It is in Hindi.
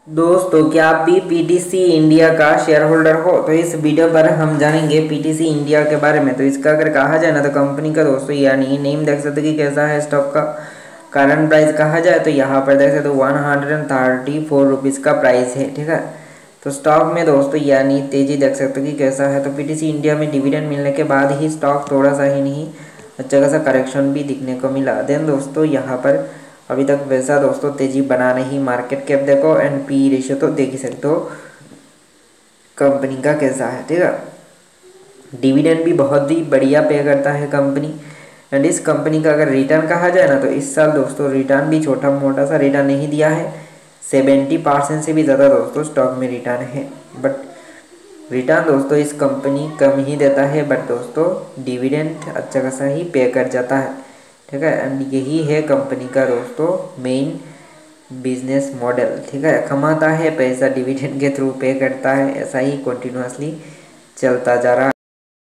दोस्तों क्या आप भी पीटीसी इंडिया का शेयर होल्डर हो? तो इस वीडियो पर हम जानेंगे पीटीसी इंडिया के बारे में। तो इसका अगर कहा जाए ना तो कंपनी का दोस्तों यानी नेम देख सकते हो कि कैसा है। स्टॉक का करंट प्राइस कहा जाए तो यहाँ पर देख सकते हो 134 रुपीज़ का प्राइस है, ठीक है। तो स्टॉक में दोस्तों यानी तेजी देख सकते हो कि कैसा है। तो पीटीसी इंडिया में डिविडेंड मिलने के बाद ही स्टॉक थोड़ा सा ही नहीं अच्छा खासा करेक्शन भी दिखने को मिला। देन दोस्तों यहाँ पर अभी तक वैसा दोस्तों तेजी बना नहीं। मार्केट कैप देखो एंड पी रेशियो तो देख ही सकते हो कंपनी का कैसा है, ठीक है। डिविडेंड भी बहुत ही बढ़िया पे करता है कंपनी। एंड इस कंपनी का अगर रिटर्न कहा जाए ना तो इस साल दोस्तों रिटर्न भी छोटा मोटा सा रिटर्न नहीं दिया है। 70% से भी ज़्यादा दोस्तों स्टॉक में रिटर्न है। बट रिटर्न दोस्तों इस कंपनी कम ही देता है, बट दोस्तों डिविडेंड अच्छा खासा ही पे कर जाता है, ठीक है। एंड यही है कंपनी का दोस्तों मेन बिजनेस मॉडल, ठीक है। कमाता है पैसा डिविडेंड के थ्रू पे करता है, ऐसा ही कंटिन्यूअसली चलता जा रहा है।